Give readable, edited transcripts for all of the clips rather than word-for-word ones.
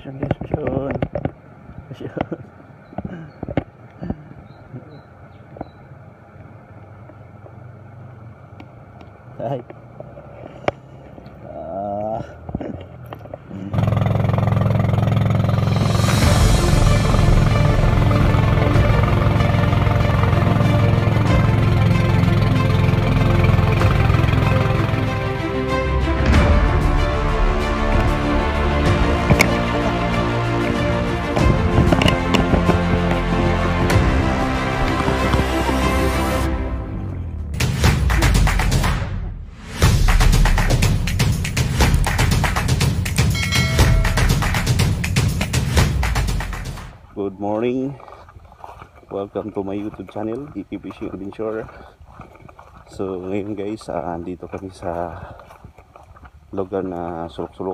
Pasyon guys, pasyon. Pasyon. Ay. Good morning. Welcome to my YouTube channel, DK Fishing Adventure. So ngayon guys, andito kami sa lugar na sulok-sulok.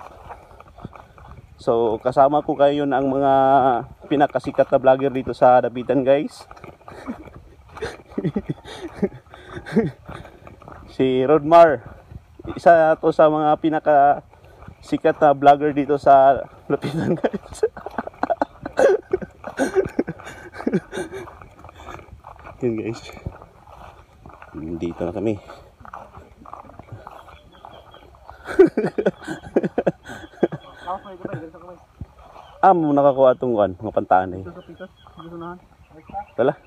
So kasama ko kayo ang mga pinakasikat na vlogger dito sa Dapitan guys. Si Rodmar, isa to sa mga pinakasikat na vlogger dito sa Dapitan guys. Yun guys, dito na kami. Mo nakakuha itong mga pantaan eh. Tala.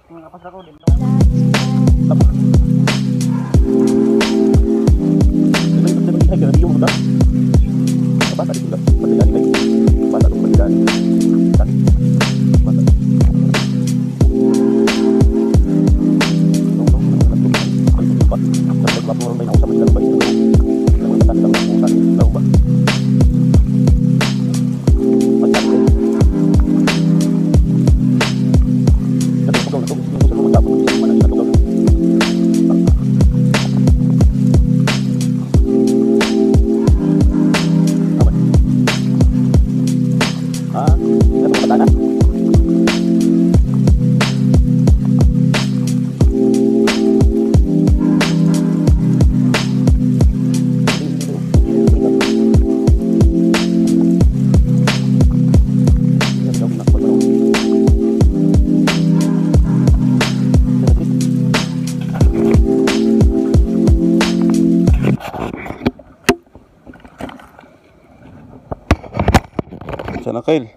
Sana Kyle.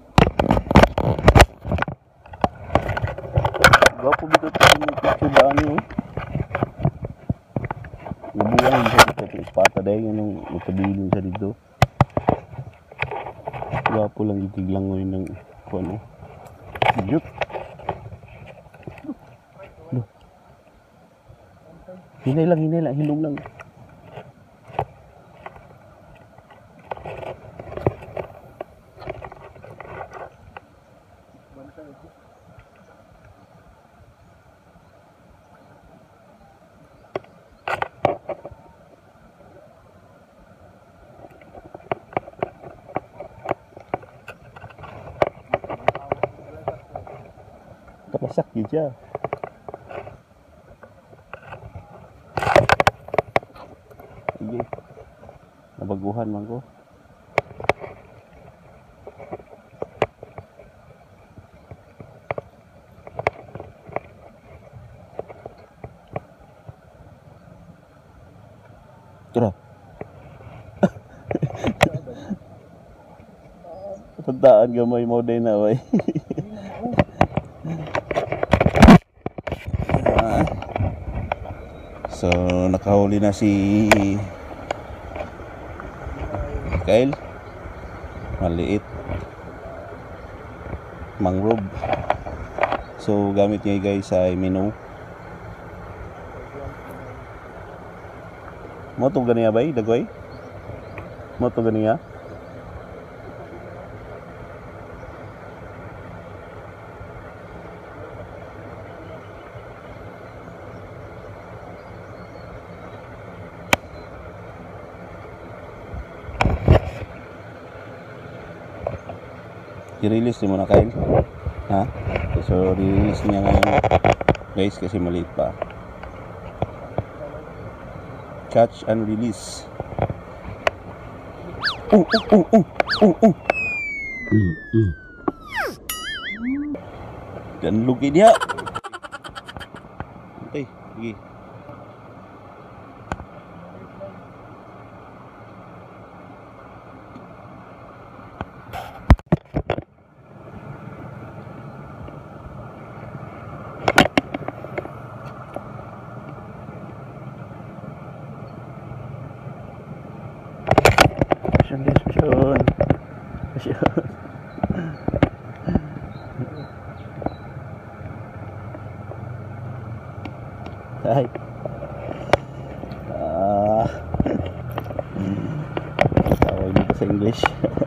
Gwapo dito yung picture daan nyo. Nabuhan siya dito sa ispata dahil yung magkabilin siya dito. Gwapo lang itiglang mo yun ng ano. Yut. Hinay lang, hilong lang. Kapasak yun siya. Sige. Nabaguhan man ko. Tara. Tandaan gamay mo din na way. So nakahuli na si Kyle. Maliit mangrove. So gamit niya guys ay minnow. Mo to ganiya bay dagway? Mo to ganiya? I-release mo na Kyle. Ha? So release niya ngayon guys kasi maliit pa. Catch and release. Dan lugi dia. Okay, sige. Pasyon. Ay. Tawag dito sa English.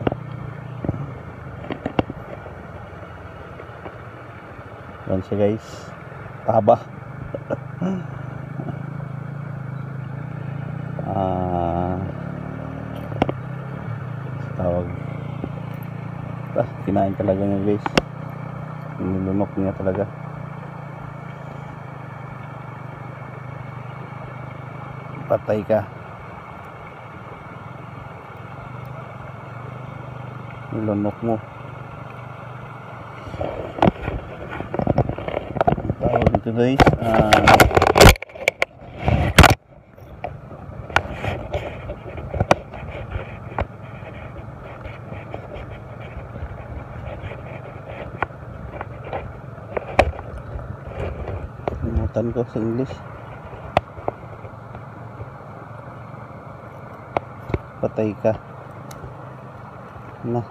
Yan siya guys. Taba. Tawag. Kinain talaga niya guys. Nilunok niya talaga. Patay ka. Nilunok mo. Tawag dito guys. Limutan ko sa English. Patay ka na.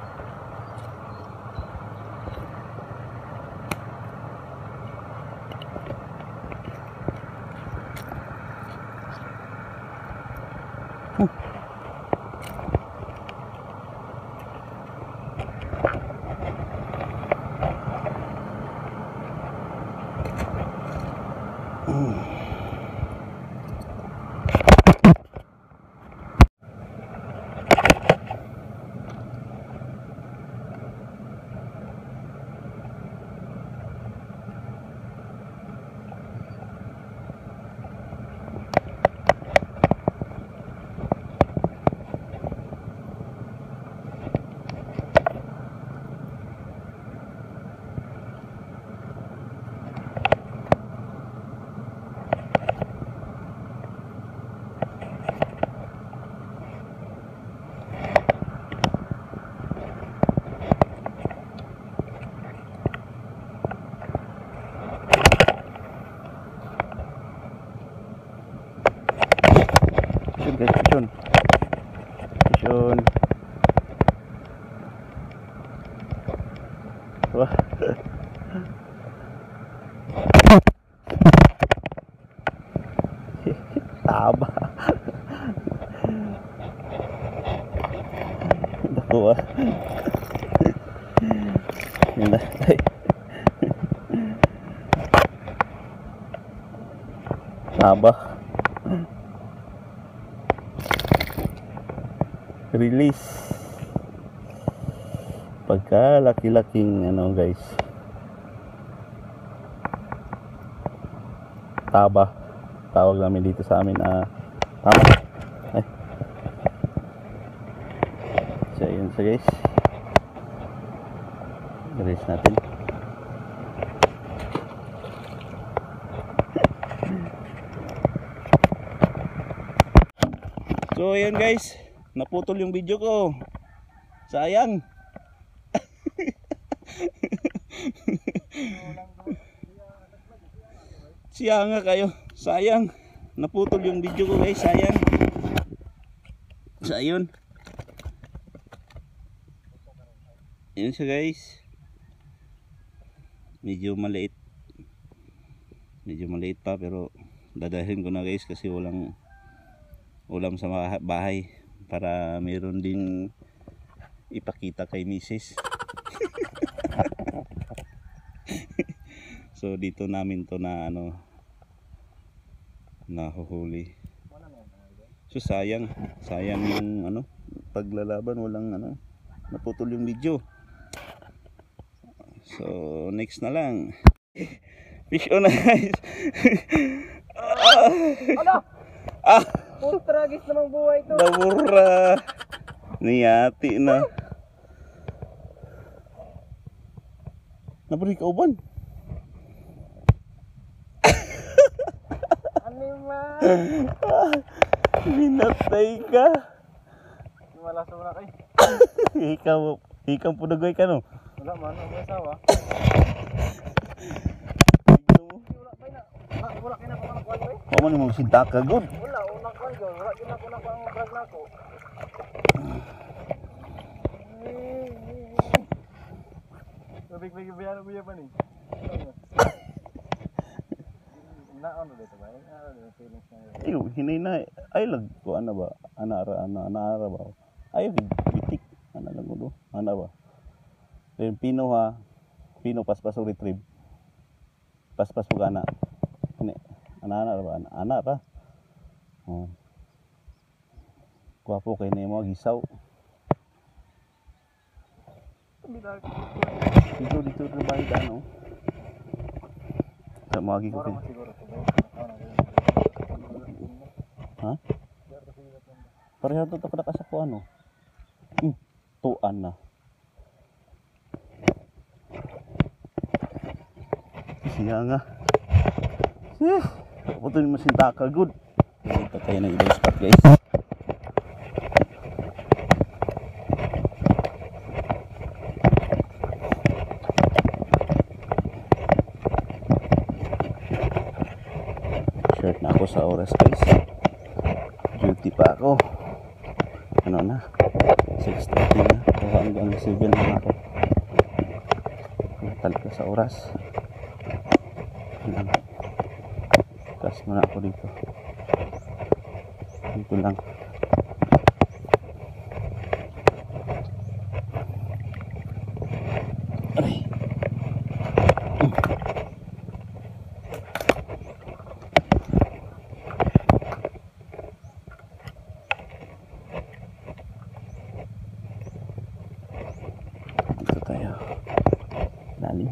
Pasyon. Pasyon. Wah. Taba. Nakuha. Yan na. Taba. Release. Pagka laki-laking ano guys, taba tawag namin dito sa amin. Tama. Ay. So yun sa guys, release natin. So yun guys, naputol yung video ko. Sayang. Siya nga kayo. Sayang. Naputol yung video ko guys. Sayang. So ayun. Yun siya guys. Medyo maliit. Medyo maliit pa pero dadahin ko na guys kasi walang ulam sa bahay. Para meron din ipakita kay Mrs. So dito namin to na ano nahuhuli. So sayang yung ano paglalaban, walang ano, naputol yung video. So next na lang. Fish on guys. Tragis namang buhay ito. Dabura. Niyati na. Napari ka uban. Animal. Minatay ka. Wala sa wala kay. Ikaw punagoy ka no. Wala man ang asawa. Wala pa na. Wala kay na ko nagkuan ba? Kamo ni mo sinta ka good. Wala unang kuan go. Wala kina ko na ko ang drag nako. Big biya pa ni. Naon dito ba? Ano feelings na. Ayo, hinay na. Ay lag ko ana ba? Ana ba? Ay bitik. Ana lang ulo. Ana ba? Then pino ha. Pino paspas o retrieve. Paspas po ana. Ini ana ba? Ana ra. Oh. Guwapo kay ni mo gisaw. Dito na bahay ano? Sa mga gigupin. Ha? Pareho to kada sa ko ano? Tuan na. Siya nga. Puto ni masinta ka good. Ito tayo ng ibang spot guys. Shirt na ako sa oras guys. Duty pa ako. Ano na? 6:30 na. So hanggang 7 na ako. Talaga sa oras. Kas muna ako dito. Dito lang. Aray. Dito tayo. Lalim.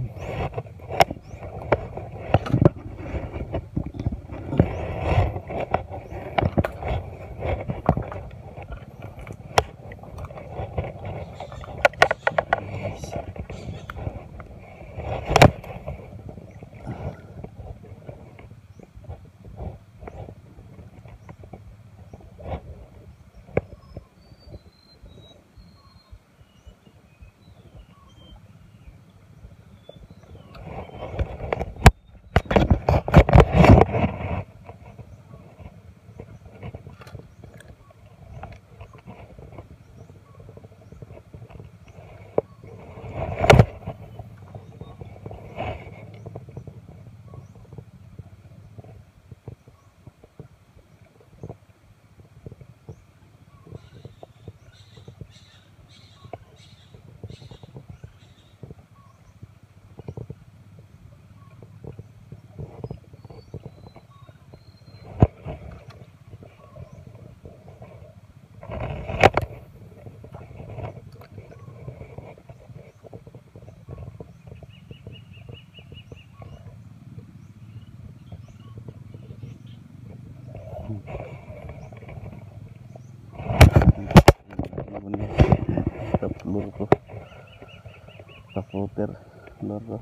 Lur ko. Floater lur ko.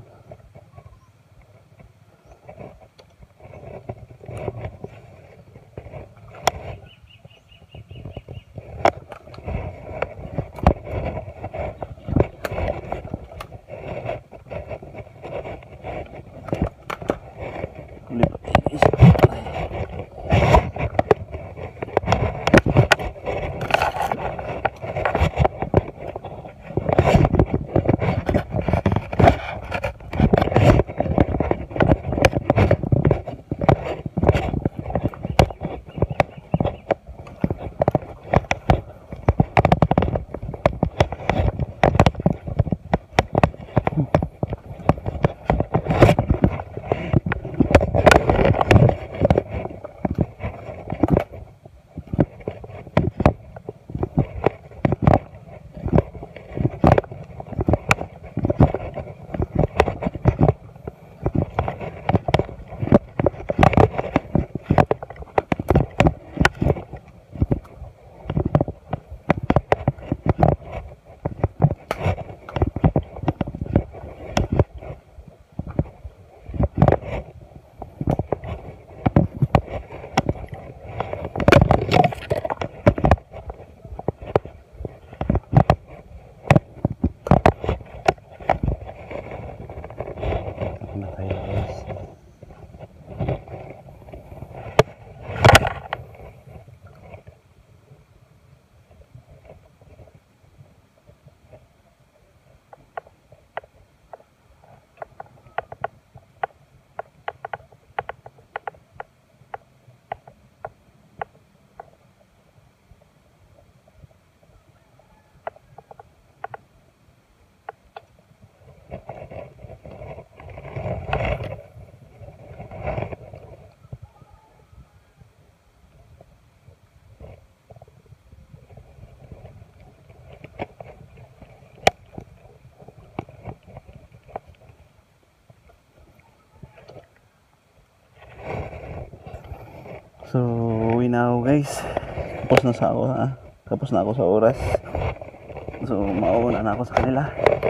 So, uwi na ako guys. Tapos na sa ako ha. Tapos na ako sa oras. So, mauuna na ako sa kanila.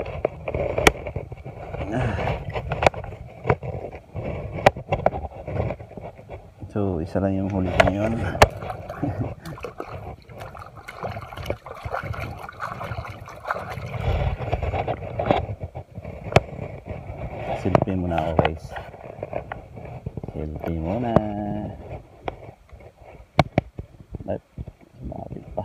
So, isa lang yung huli ko ngayon. Selfie muna ako guys. Selfie muna. Ba't sumabit pa?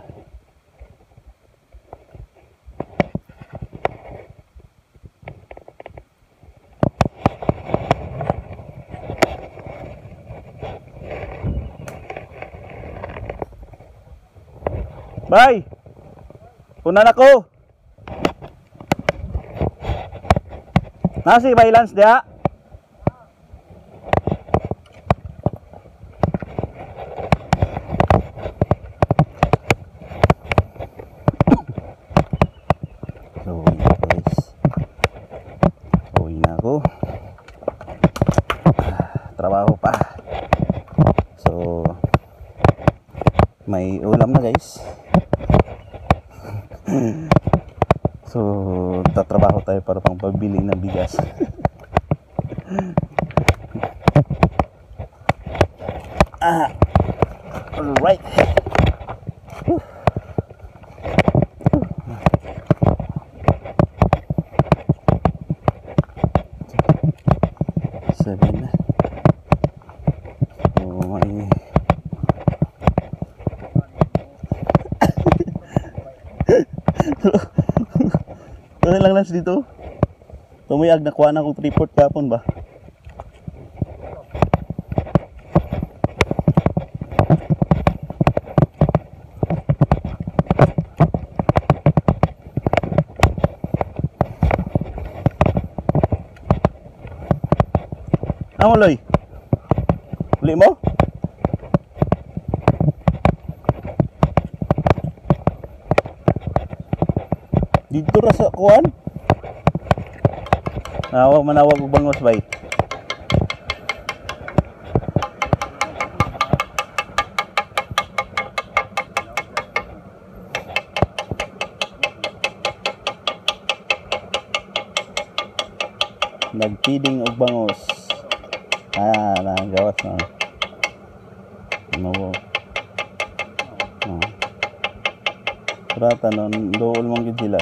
Bye! Punan ako! Nasi bailans dia. So, guys. Uwi na ako. Trabaho pa. So, may ulam na guys. So, tatrabaho tayo para pang pabili ng bigas. Alright. Seven na. So, may ano lang lang dito. Tumayag na kuha na akong report kapon ba? Amo loy. Uli mo? Dito ra sa kuan. Manawag og bangos bay. Nagpiding og bangos. Nagawas na. Ano? Rata non dool mong gid sila.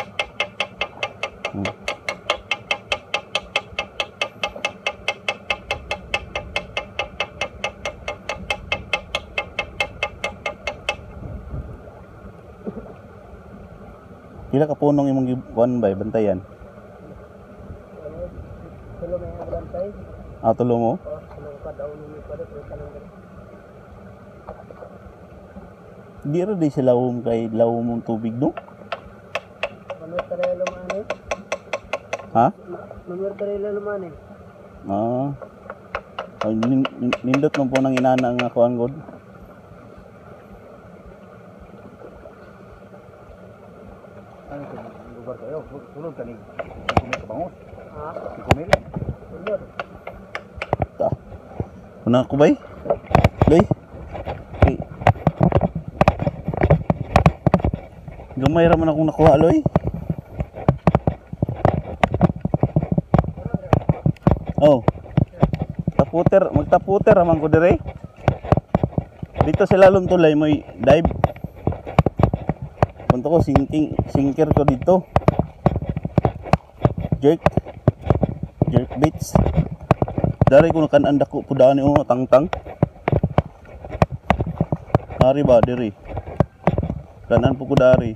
Pila ka punong imong gibuan bay bantayan? Tulo may bantay. Tulo mo? Tulo ka daw ni kada kanang. Di ra di sila kay lawom mong tubig no? Number tare lumani. Ha? Number tare lumani. Nindot man po ng inana nga kuan god. Ano to? Lugar kayo, tulog kani. Kumil ka bangos. Ha? Kumil. Tulog. Ta. Una ko bay? Loy. Okay. Gamay ra man akong nakuha loy. Oh. Magtaputer amang ko dire. Dito sila lumtulay mo dive. Punto ko sinker ko dito. Jerk baits. Dari ko nakan ko pudaan ni tangtang. Hari ba diri. Kanan po ko dari.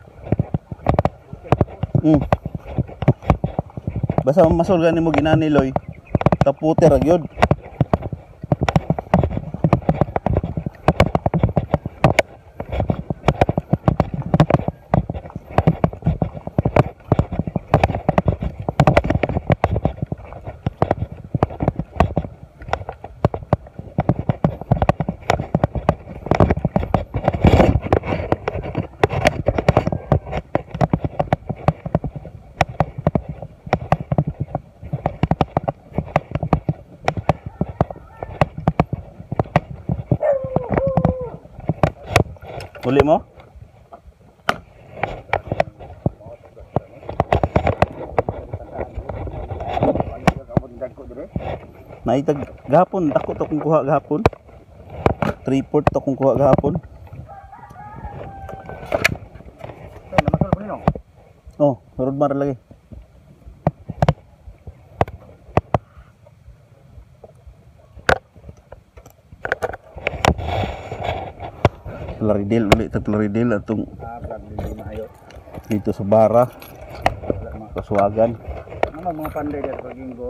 Basta masulgan nimo ginani loy. Taputer agyod. Huli mo? Naitag gahapon, dako to kung kuha gahapon. 3/4 to kung kuha gahapon. Oh, surod mar lagi. Laridel ulit at Laridel atong dito sa bara Kasuwagan. Ano mga panday dito sa Ginggo?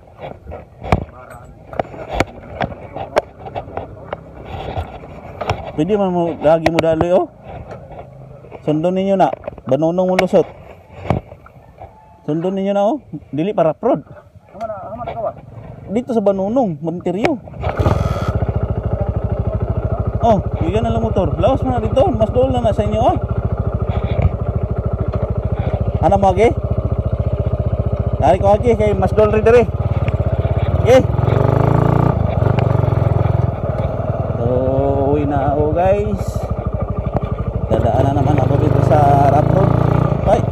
Pwede man mo lagi mo daloy oh. Sundon ninyo na, banunong mo lusot. Sundon ninyo na oh, dili para prod. Ano na kawa? Dito sa banunong, Monterio. Oh, bigyan na lang motor. Laos mo na dito, mas doon na sa inyo ah. Ano mo agi? Dari ko agi kay mas doon rin dere. Okay. So, uwi na ako guys. Dadaan na naman ako dito sa rough road. Bye.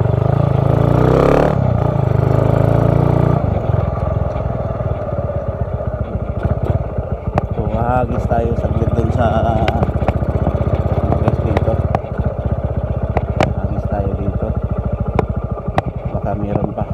So, hagis tayo saglit dun sa dito. Hagis tayo dito. Baka meron pa.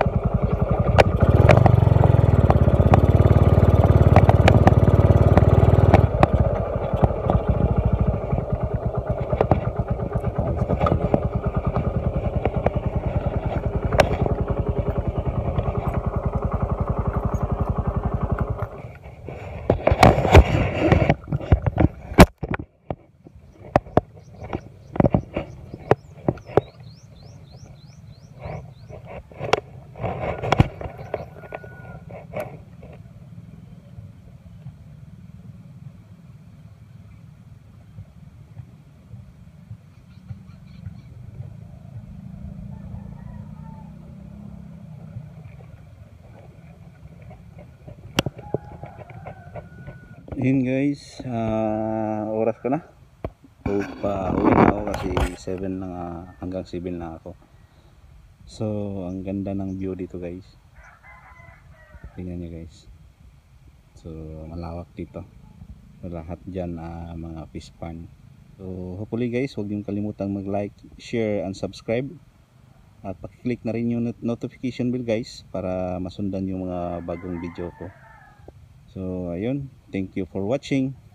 Yun guys, oras ko na. So, pauwi na ako kasi 7 lang, hanggang 7 lang ako. So, ang ganda ng view dito guys. Tingnan nyo guys. So, malawak dito. Lahat dyan mga fish pond. So, hopefully guys, huwag niyong kalimutang mag-like, share, and subscribe. At pakiclick na rin yung notification bell guys para masundan yung mga bagong video ko. So, ayun. Thank you for watching.